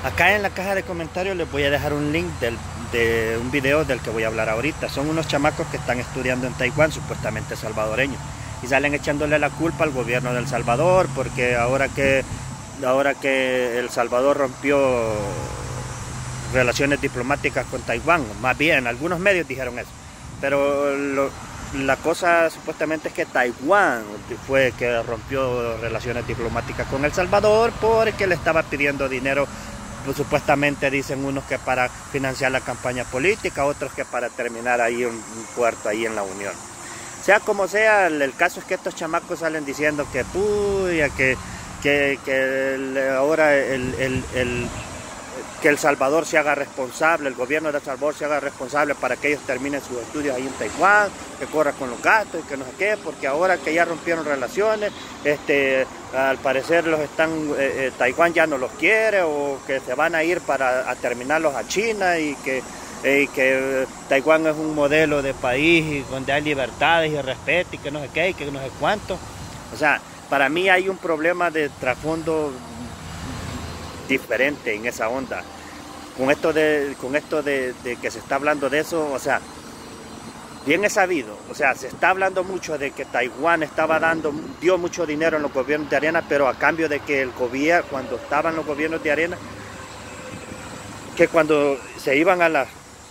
Acá en la caja de comentarios les voy a dejar un link de un video del que voy a hablar ahorita. Son unos chamacos que están estudiando en Taiwán, supuestamente salvadoreños, y salen echándole la culpa al gobierno de El Salvador, porque ahora que El Salvador rompió relaciones diplomáticas con Taiwán, más bien algunos medios dijeron eso, pero la cosa supuestamente es que Taiwán fue que rompió relaciones diplomáticas con El Salvador porque le estaba pidiendo dinero, pues, supuestamente dicen unos que para financiar la campaña política, otros que para terminar ahí un puerto ahí en la Unión. Sea como sea, el caso es que estos chamacos salen diciendo que puya, que ahora que El Salvador se haga responsable, el gobierno de El Salvador se haga responsable para que ellos terminen sus estudios ahí en Taiwán, que corra con los gastos y que no sé qué, porque ahora que ya rompieron relaciones, al parecer Taiwán ya no los quiere, o que se van a ir a terminarlos a China, y que Taiwán es un modelo de país donde hay libertades y respeto y que no sé qué y que no sé cuánto. O sea, para mí hay un problema de trasfondo diferente en esa onda. Con esto de que se está hablando de eso, o sea, bien es sabido, o sea, se está hablando mucho de que Taiwán dio mucho dinero en los gobiernos de arena, pero a cambio de que el gobierno, cuando estaban los gobiernos de arena, que cuando se iban a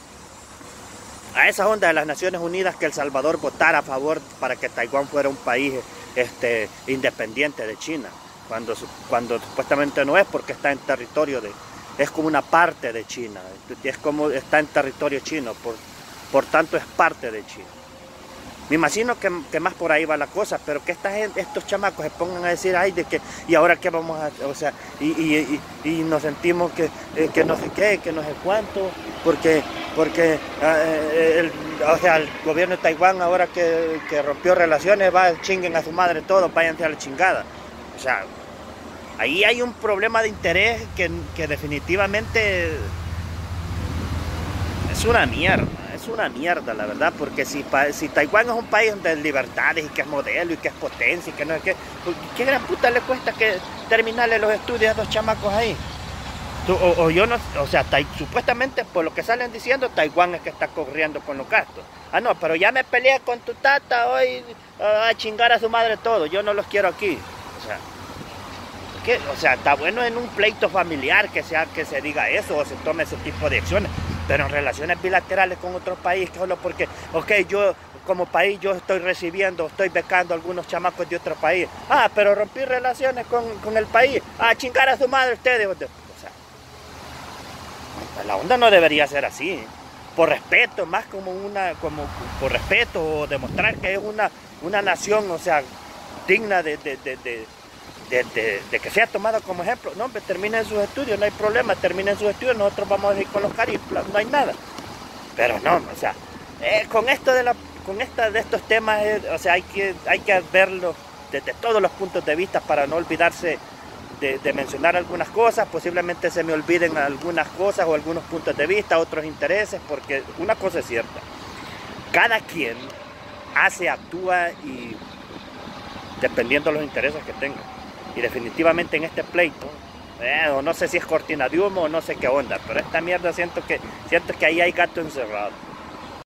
esa onda de las Naciones Unidas, que El Salvador votara a favor para que Taiwán fuera un país independiente de China, cuando supuestamente no es, porque está en territorio es como una parte de China, es como está en territorio chino, por tanto es parte de China. Me imagino que más por ahí va la cosa, pero que estos chamacos se pongan a decir, ay, y ahora qué vamos a, o sea, y nos sentimos que no sé qué, que no sé cuánto, porque o sea, el gobierno de Taiwán ahora que rompió relaciones, chinguen a su madre todos, váyanse a la chingada. O sea, ahí hay un problema de interés que definitivamente es una mierda, la verdad, porque si Taiwán es un país donde hay libertades y que es modelo y que es potencia y que no es que, ¿qué gran puta le cuesta que terminarle los estudios a dos chamacos ahí? Yo no, o sea, supuestamente por lo que salen diciendo, Taiwán es que está corriendo con los gastos. Ah, no, pero ya me peleé con tu tata hoy, a chingar a su madre todo, yo no los quiero aquí. O sea, está bueno en un pleito familiar que se diga eso o se tome ese tipo de acciones, pero en relaciones bilaterales con otros países, solo porque, ok, yo como país yo estoy becando a algunos chamacos de otro país. Ah, pero rompí relaciones con el país. Ah, chingar a su madre ustedes. O sea, la onda no debería ser así. Por respeto, más por respeto, o demostrar que es una nación, o sea, digna de que sea tomada como ejemplo. No, pues terminen sus estudios, no hay problema, terminen sus estudios, nosotros vamos a ir con los cariplas, no hay nada. Pero no, o sea, con estos temas, o sea, hay que verlo desde todos los puntos de vista para no olvidarse de mencionar algunas cosas. Posiblemente se me olviden algunas cosas o algunos puntos de vista, otros intereses, porque una cosa es cierta, cada quien actúa y dependiendo de los intereses que tenga. Y definitivamente en este pleito, o no sé si es cortina de humo o no sé qué onda, pero esta mierda siento que ahí hay gato encerrado.